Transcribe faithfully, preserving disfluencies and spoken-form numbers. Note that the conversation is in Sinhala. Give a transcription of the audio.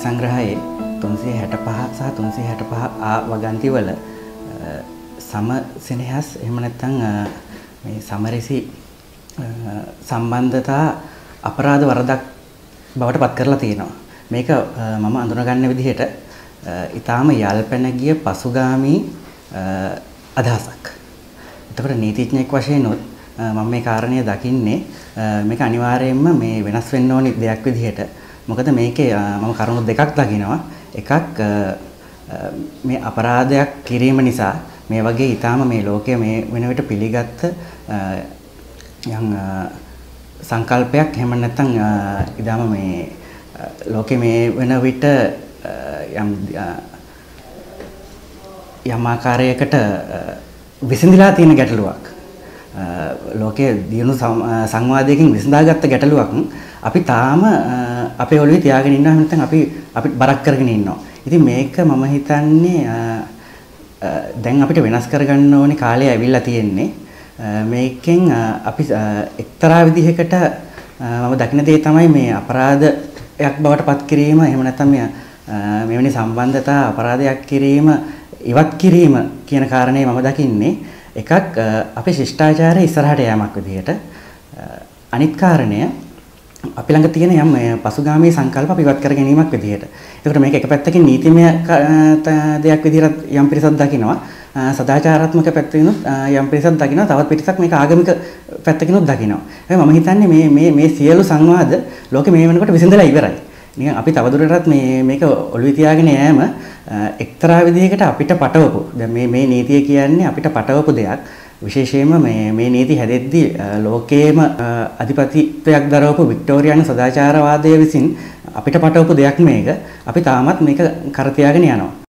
සංග්‍රහයේ තුන්සිය හැටපහ සහ තුන්සිය හැටපහ ආ වගන්තිවල සම සෙනෙහස් එහෙම නැත්නම් මේ සමරසි සම්බන්ධතා අපරාධ වරදක් බවට පත් කරලා තියෙනවා. මේක මම අඳුනගන්න විදිහට ඊටාම යල්පැන ගිය පසුගාමී අදහසක්. එතකොට නීතිඥයෙක් වශයෙන් මම මේ කාරණය දකින්නේ මේක අනිවාර්යයෙන්ම මේ වෙනස් වෙන්න ඕනි දෙයක් විදිහට. මොකද මේකේ මම කරුණු දෙකක් දකිනවා. එකක් මේ අපරාධයක් කිරීම නිසා මේ වගේ ඊටාම මේ ලෝකයේ මේ වෙන විට පිළිගත්ත යම් සංකල්පයක් එහෙම නැත්නම් ඊදාම මේ ලෝකයේ මේ වෙන විට යම් යම් ආකාරයකට විසඳලා තියෙන ගැටලුවක් ලෝකයේ දියුණු සංවාදයකින් විසඳාගත්ත ගැටලුවක් අපි තාම අපේ ඔළුවේ තියාගෙන ඉන්නවා නැත්නම් අපි අපි බරක් කරගෙන ඉන්නවා. ඉතින් මේක මම හිතන්නේ දැන් අපිට වෙනස් කරගන්න ඕනේ කාලය ඇවිල්ලා තියෙන්නේ. මේකෙන් අපි එක්තරා විදිහකට මම දකින දේ තමයි මේ අපරාධයක් බවට පත් කිරීම එහෙම නැත්නම් මේ මෙවැනි සම්බන්ධතා අපරාධයක් කිරීම ඉවත් කිරීම කියන කාරණේ මම දකින්නේ එකක් අපේ ශිෂ්ටාචාරයේ ඉස්සරහට යෑමක් විදිහට. අනිත් කාරණය අපි ළඟ තියෙන යම් පසුගාමී සංකල්ප අපි ඉවත් කර ගැනීමක් විදිහට. ඒකට මේක එක පැත්තකින් නීතිමය දෙයක් විදිහට යම් පිරිසක් දකිනවා. සදාචාරාත්මක පැත්තකිනුත් යම් පිරිසක් දකිනවා. තවත් පිරිසක් මේක ආගමික පැත්තකිනුත් දකිනවා. හැබැයි මම හිතන්නේ මේ මේ මේ සියලු සංවාද ලෝකෙ මේ වෙනකොට විසඳලා ඉවරයි. නිකන් අපි තවදුරටත් මේ මේක ඔළුවේ තියාගෙන යෑම එක්තරා විදිහකට අපිට පටවපු. දැන් මේ මේ නීතිය කියන්නේ අපිට පටවපු දෙයක්. විශේෂයෙන්ම මේ මේ නීති හැදෙද්දී ලෝකයේම අධිපතිත්වයක් දරවපු වික්ටෝරියානු සදාචාරවාදය විසින් අපිට පටවපු දෙයක් මේක. අපි තාමත් මේක කර තියාගෙන යනවා.